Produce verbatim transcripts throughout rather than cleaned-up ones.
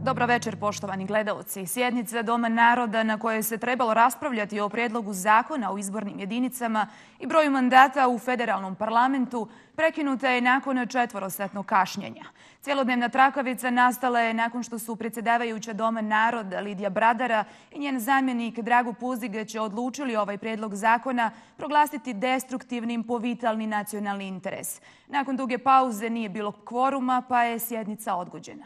Dobro večer, poštovani gledaoci. Sjednica Doma naroda na kojoj se trebalo raspravljati o prijedlogu zakona o izbornim jedinicama i broju mandata u federalnom parlamentu prekinuta je nakon četvorosatnog kašnjenja. Cijelodnevna trakavica nastala je nakon što su predsjedavajuća Doma naroda Lidija Bradara i njen zamjenik Drago Puzigać odlučili ovaj prijedlog zakona proglasiti destruktivnim po vitalni nacionalni interes. Nakon duge pauze nije bilo kvoruma, pa je sjednica odgođena.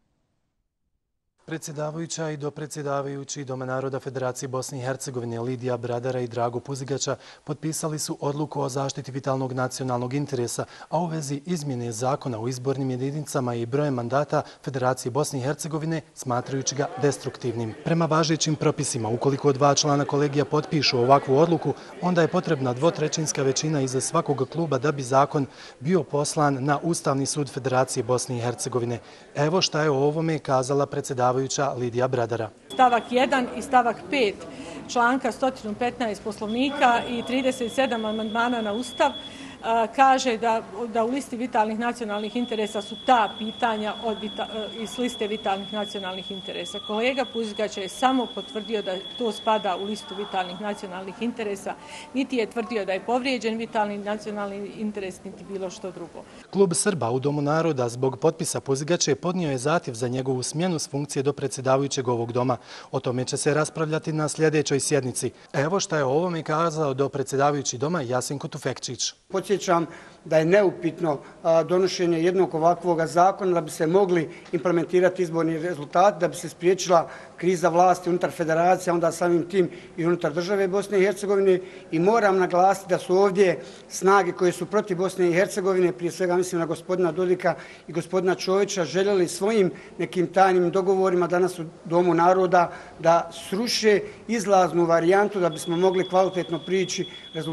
Predsjedavajuća i dopredsjedavajući Doma naroda Federacije Bosne i Hercegovine Lidija Bradara i Drago Puzigaća potpisali su odluku o zaštiti vitalnog nacionalnog interesa, a u vezi izmjene zakona o izbornim jedinicama i brojem mandata Federacije Bosne i Hercegovine smatrajući ga destruktivnim. Prema važećim propisima, ukoliko dva člana kolegija potpišu ovakvu odluku, onda je potrebna dvotrećinska većina iza svakog kluba da bi zakon bio poslan na Ustavni sud Federacije Bosne i Hercegovine. Evo šta je o ovome kazala predsjedavajuća Lidija Bradara. Stavak jedan i stavak pet članka sto petnaest Poslovnika i trideset sedam amandmana na Ustav kaže da, da u listi vitalnih nacionalnih interesa su ta pitanja od vita, iz liste vitalnih nacionalnih interesa. Kolega Puzigać je samo potvrdio da to spada u listu vitalnih nacionalnih interesa, niti je tvrdio da je povrijeđen vitalni nacionalni interes, niti bilo što drugo. Klub Srba u Domu naroda zbog potpisa Puzigaća podnio je zahtjev za njegovu smjenu s funkcije do predsjedavajućeg ovog doma. O tome će se raspravljati na sljedećoj sjednici. Evo šta je o ovome kazao do predsjedavajući doma Jasenko Tufekčić. Podsjećam da je neupitno donošenje jednog ovakvog zakona da bi se mogli implementirati izborni rezultati, da bi se spriječila kriza vlasti unutar federacije, onda samim tim i unutar države Bosne i Hercegovine. I moram naglasiti da su ovdje snage koje su protiv Bosne i Hercegovine, prije svega mislim na gospodina Dodika i gospodina Čovića, željeli svojim nekim tajnim dogovorima danas u Domu naroda da sruše izlaznu varijantu da bismo mogli kvalitetno prići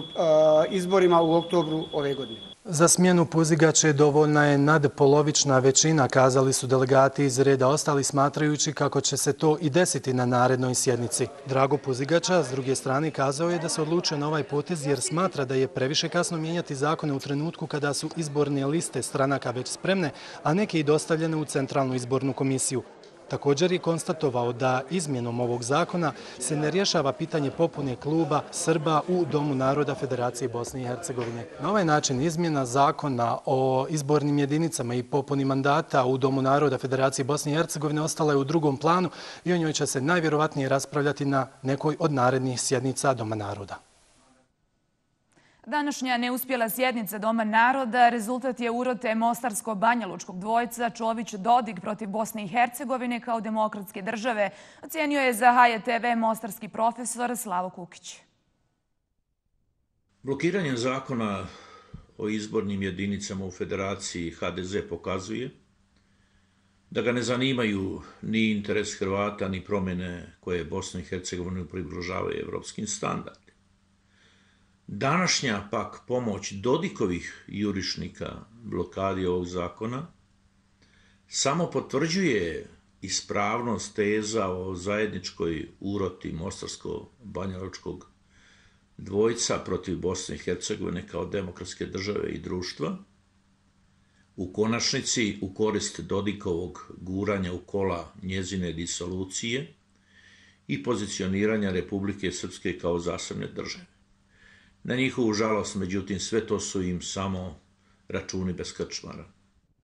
izborima u oktobru ove godine. Za smjenu Puzigaća dovoljna je nadpolovična većina, kazali su delegati iz reda ostali, smatrajući kako će se to i desiti na narednoj sjednici. Drago Puzigaća, s druge strane, kazao je da se odlučio na ovaj potez jer smatra da je previše kasno mijenjati zakone u trenutku kada su izborne liste stranaka već spremne, a neke i dostavljene u Centralnu izbornu komisiju. Također je konstatovao da izmjenom ovog zakona se ne rješava pitanje popune kluba Srba u Domu naroda Federacije Bosne i Hercegovine. Na ovaj način izmjena zakona o izbornim jedinicama i popuni mandata u Domu naroda Federacije Bosne i Hercegovine ostala je u drugom planu i o njoj će se najvjerovatnije raspravljati na nekoj od narednih sjednica Doma naroda. Današnja neuspjela sjednica Doma naroda rezultat je urote mostarsko-banjalučkog dvojca Čović-Dodik protiv Bosne i Hercegovine kao demokratske države, ocenio je za H J T V mostarski profesor Slavo Kukić. Blokiranjem zakona o izbornim jedinicama u Federaciji H D Z pokazuje da ga ne zanimaju ni interes Hrvata, ni promjene koje Bosnu i Hercegovinu približavaju evropskim standardima. Današnja pak pomoć Dodikovih jurišnika blokadi ovog zakona samo potvrđuje ispravnost teza o zajedničkoj uroti mostarsko-banjalučkog dvojca protiv Bosne i Hercegovine kao demokratske države i društva, u konačnici u korist Dodikovog guranja u kola njezine disolucije i pozicioniranja Republike Srpske kao zasebne države. Na njihovu žalost, međutim, sve to su im samo računi bez krčmara.